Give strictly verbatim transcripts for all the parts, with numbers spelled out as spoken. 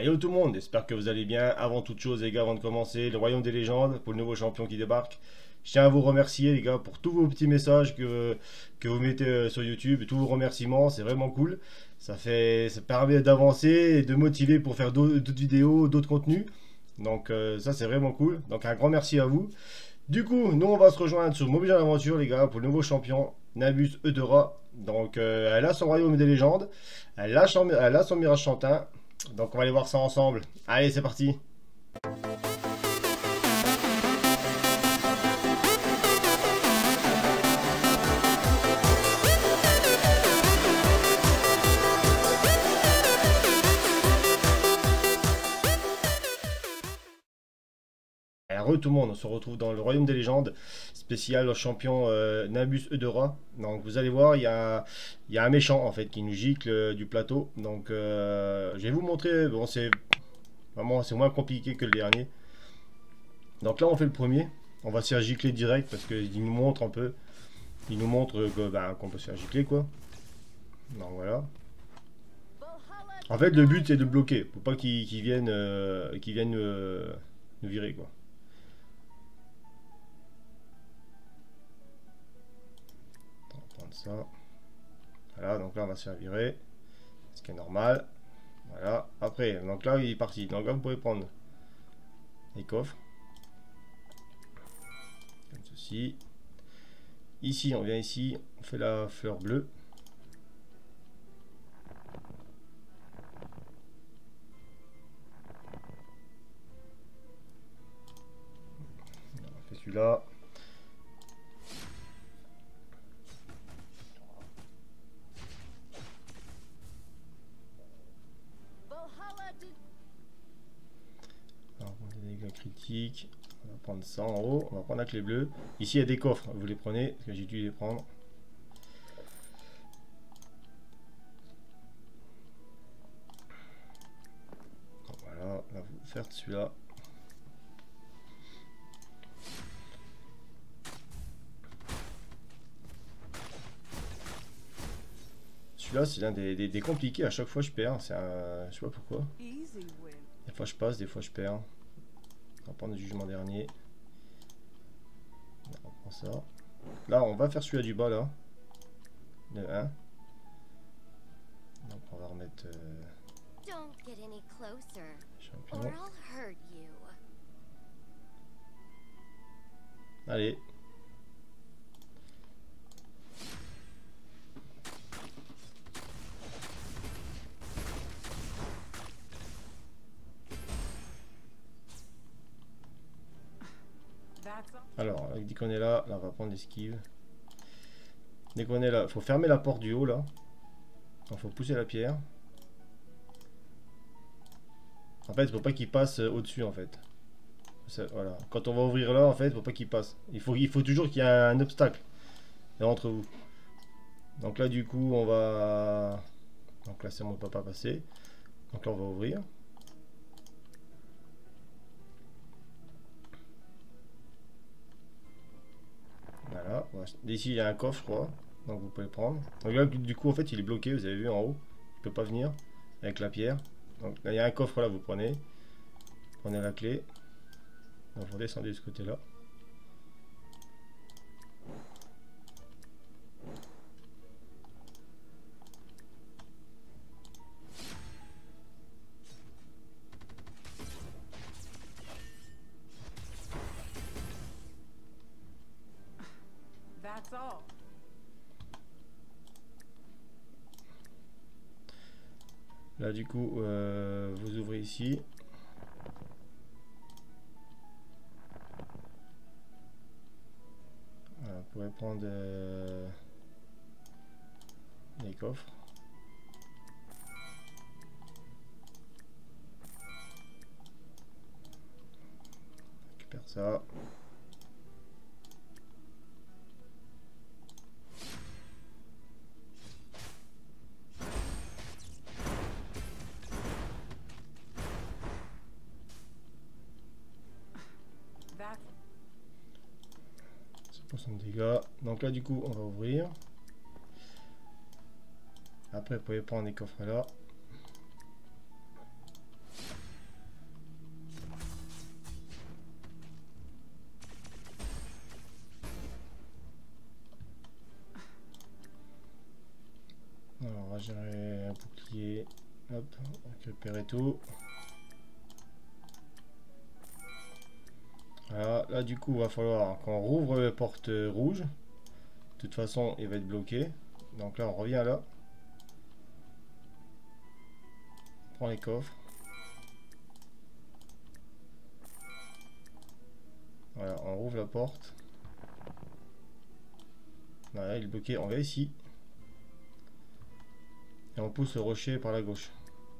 Yo tout le monde, j'espère que vous allez bien. Avant toute chose les gars, avant de commencer, le royaume des légendes pour le nouveau champion qui débarque. Je tiens à vous remercier les gars pour tous vos petits messages que, que vous mettez euh, sur YouTube, tous vos remerciements, c'est vraiment cool. Ça fait, ça permet d'avancer et de motiver pour faire d'autres d'autres vidéos, d'autres contenus. Donc euh, ça c'est vraiment cool. Donc un grand merci à vous. Du coup, nous on va se rejoindre sur Mobile Aventure les gars pour le nouveau champion, Nabus Eudora. Donc euh, elle a son royaume des légendes, elle a, son- elle a son mirage chantin. Donc on va aller voir ça ensemble. Allez, c'est parti. Alors, tout le monde, on se retrouve dans le royaume des légendes, spécial champion euh, Nabus Eudora. Donc vous allez voir, il y a, il y a un méchant en fait qui nous gicle euh, du plateau. Donc euh, je vais vous montrer, bon c'est vraiment c'est moins compliqué que le dernier. Donc là on fait le premier, on va se faire gicler direct parce qu'il nous montre un peu, il nous montre que, bah, qu'on peut se faire gicler quoi. Donc voilà. En fait le but c'est de bloquer, pour pas qu'ils qu'ils viennent, euh, qu'ils viennent euh, nous virer quoi. On va prendre ça. Voilà, donc là on va se faire virer, ce qui est normal. Voilà, après, donc là il est parti. Donc là vous pouvez prendre les coffres, comme ceci. Ici, on vient ici, on fait la fleur bleue. On fait celui-là. Alors, on a des dégâts critiques. On va prendre ça en haut. On va prendre la clé bleue. Ici, il y a des coffres. Vous les prenez, parce que j'ai dû les prendre. Donc, voilà, on va vous faire celui-là. Celui-là, c'est l'un des, des, des compliqués. À chaque fois, je perds. C'est un... Je sais pas pourquoi. Des fois, je passe, des fois, je perds. On va prendre le jugement dernier. On prend ça. Là, on va faire celui-là du bas, là. Le un. Donc, on va remettre... Euh... champion. Allez. Alors, dès qu'on est là, là, on va prendre l'esquive. Dès qu'on est là, il faut fermer la porte du haut, là. Il faut pousser la pierre. En fait, il ne faut pas qu'il passe au-dessus, en fait. Ça, voilà. Quand on va ouvrir là, en fait, il ne faut pas qu'il passe. Il faut, il faut toujours qu'il y ait un obstacle entre vous. Donc là, du coup, on va... Donc là, c'est bon, on ne peut pas passer. Donc là, on va ouvrir. Voilà. Ici, il y a un coffre, je crois. Donc vous pouvez prendre. Donc là, du coup, en fait, il est bloqué. Vous avez vu en haut. Il ne peut pas venir avec la pierre. Donc là, il y a un coffre là, vous prenez. Prenez la clé. Donc vous descendez de ce côté-là. Là, du coup, euh, vous ouvrez ici. Voilà, vous pouvez prendre euh, les coffres. On récupère ça. soixante dégâts. Donc là, du coup, on va ouvrir. Après, vous pouvez prendre les coffres là. gérer un bouclier. Hop, récupérer tout. Voilà, là du coup il va falloir qu'on rouvre les portes rouges. De toute façon il va être bloqué. Donc là on revient là. On prend les coffres. Voilà, on rouvre la porte. Voilà, il est bloqué, on va ici. Et on pousse le rocher par la gauche.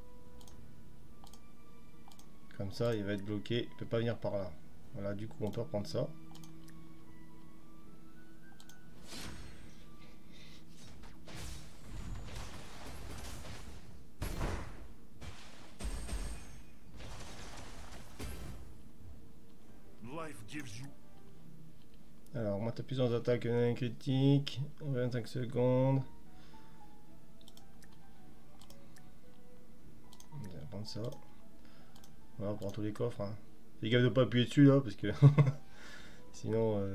Comme ça il va être bloqué, il peut pas venir par là. Voilà, du coup on peut reprendre ça. Alors, moi ta puissance d'attaque critique, vingt-cinq secondes. On va prendre ça. Voilà, on prend tous les coffres. Hein. Fais gaffe de pas appuyer dessus là, parce que sinon. Euh...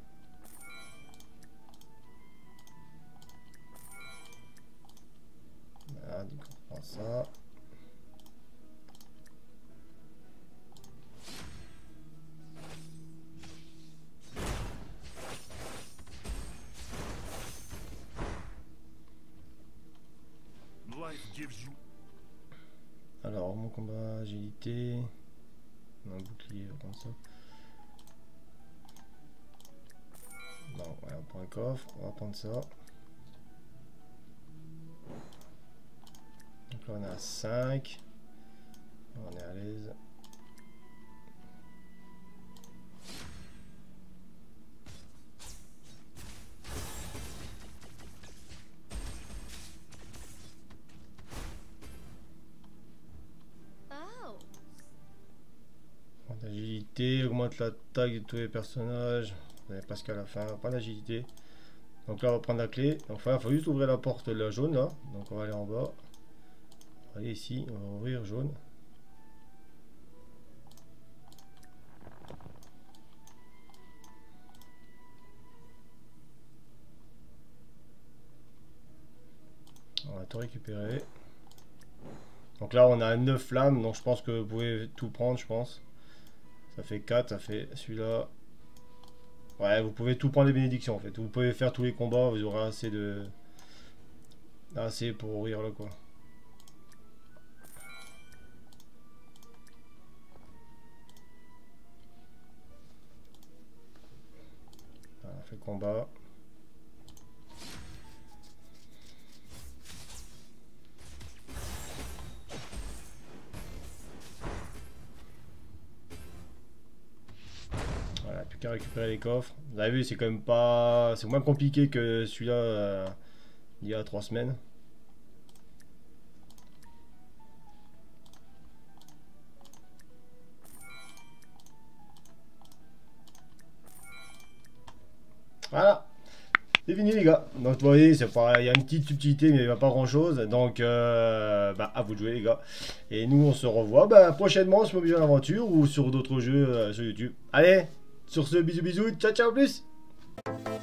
Voilà, du coup on prend ça. Alors, mon combat, agilité. Un bouclier, on va prendre ça. Non, ouais, on prend un coffre, on va prendre ça. Donc là, on est à cinq. On est à l'aise. Agilité, augmente l'attaque de tous les personnages. Vous n'avez pas ce qu'à la fin, pas d'agilité. Donc là on va prendre la clé. Enfin il faut juste ouvrir la porte la jaune là. Donc on va aller en bas. On va aller ici, on va ouvrir jaune. On va tout récupérer. Donc là on a neuf flammes, donc je pense que vous pouvez tout prendre, je pense. Ça fait quatre, ça fait celui-là. Ouais, vous pouvez tout prendre les bénédictions en fait. Vous pouvez faire tous les combats, vous aurez assez de... Assez pour ouvrir là quoi. Voilà, on fait le combat. Plus qu'à récupérer les coffres. Vous avez vu, c'est quand même pas... C'est moins compliqué que celui-là euh, il y a trois semaines. Voilà. C'est fini les gars. Donc vous voyez, c'est pas... il y a une petite subtilité mais il n'y a pas grand chose. Donc euh, bah, à vous de jouer les gars. Et nous on se revoit bah, prochainement sur Mobile Aventure ou sur d'autres jeux euh, sur YouTube. Allez! Sur ce, bisous bisous, ciao ciao, plus!